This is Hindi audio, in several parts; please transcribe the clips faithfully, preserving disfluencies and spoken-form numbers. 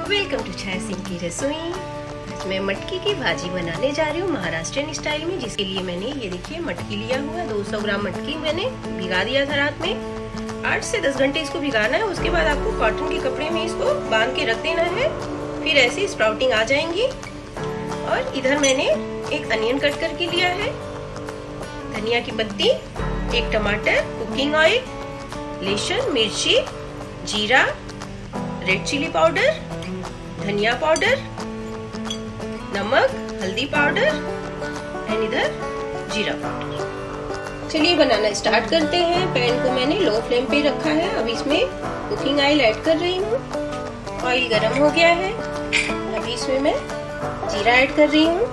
वेलकम टू छाया सिंह की रसोई। आज मैं मटकी की भाजी बनाने जा रही हूँ महाराष्ट्रियन स्टाइल में, जिसके लिए मैंने ये देखिए मटकी लिया हुआ है। दो सौ ग्राम मटकी मैंने भिगा दिया था रात में। आठ से दस घंटे इसको भिगाना है। उसके बाद आपको कॉटन के कपड़े में इसको बांध के रख देना है, फिर ऐसे स्प्राउटिंग आ जाएंगी। और इधर मैंने एक अनियन कट करके लिया है, धनिया की पत्ती, एक टमाटर, कुकिंग ऑयल, लहसुन, मिर्ची, जीरा, रेड चिली पाउडर, धनिया पाउडर, नमक, हल्दी पाउडर एंड इधर जीरा पाउडर। चलिए बनाना स्टार्ट करते हैं। पैन को मैंने लो फ्लेम पे रखा है। अब इसमें कुकिंग ऑयल ऐड कर रही हूँ। ऑयल गरम हो गया है। अभी इसमें मैं जीरा ऐड कर रही हूँ।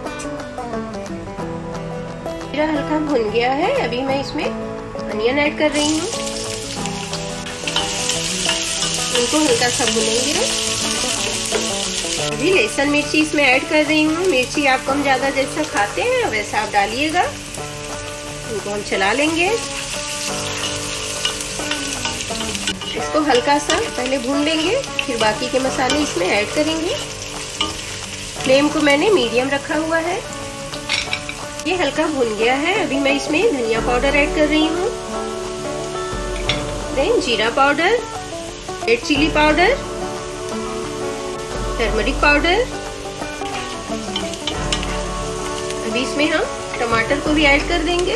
जीरा हल्का भुन गया है। अभी मैं इसमें अनियन ऐड कर रही हूँ। इनको हल्का सा भुनेंगे। अभी लहसुन मिर्ची इसमें ऐड कर रही हूँ। मिर्ची आप कम ज्यादा जैसा खाते हैं वैसा आप डालिएगा। इनको हम चला लेंगे। इसको हल्का सा पहले भून लेंगे, फिर बाकी के मसाले इसमें ऐड करेंगे। फ्लेम को मैंने मीडियम रखा हुआ है। ये हल्का भुन गया है। अभी मैं इसमें धनिया पाउडर ऐड कर रही हूँ, देन जीरा powder, red chilli powder, turmeric powder. अभी इसमें हम टमाटर को भी ऐड कर देंगे।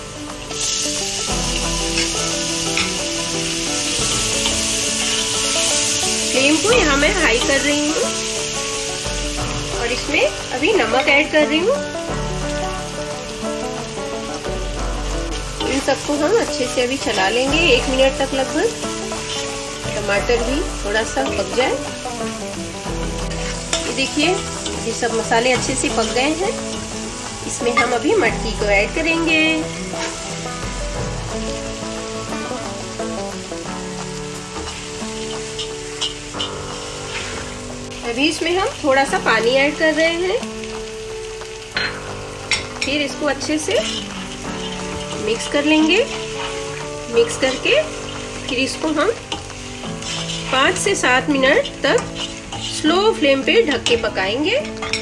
फ्लेम को यहाँ मैं हाई कर रही हूँ और इसमें अभी नमक ऐड कर रही हूँ। इन सबको हम अच्छे से अभी चला लेंगे एक मिनट तक लगभग। टमाटर भी थोड़ा सा पक जाए। ये देखिए ये सब मसाले अच्छे से पक गए हैं। इसमें हम अभी मटकी को ऐड करेंगे। अभी इसमें हम थोड़ा सा पानी ऐड कर रहे हैं। फिर इसको अच्छे से मिक्स कर लेंगे। मिक्स करके फिर इसको हम पाँच से सात मिनट तक स्लो फ्लेम पे ढक के पकाएंगे।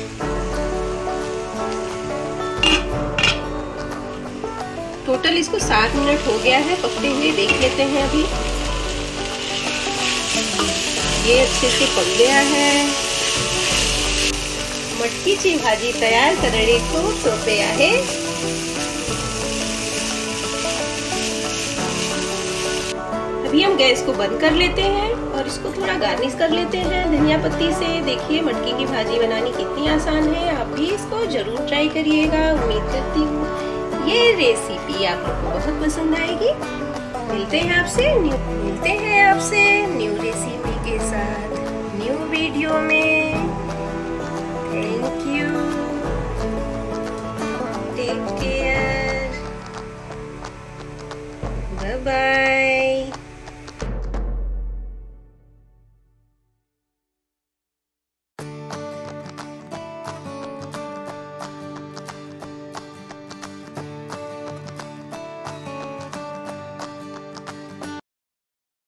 टोटल इसको सात मिनट हो गया है पकते हुए। देख लेते हैं। अभी ये अच्छे से पक गया है। मटकीची भाजी तयार करणे खूप सोपे आहे। अभी हम गैस को बंद कर लेते हैं और इसको थोड़ा गार्निश कर लेते हैं धनिया पत्ती से। देखिए मटकी की भाजी बनानी कितनी आसान है। आप भी इसको जरूर ट्राई करिएगा। उम्मीद करती हूँ ये रेसिपी आप लोग को बहुत पसंद आएगी। मिलते हैं आपसे न्यू मिलते हैं आपसे न्यू रेसिपी के साथ न्यू वीडियो में। Thank you. Take care. Bye bye.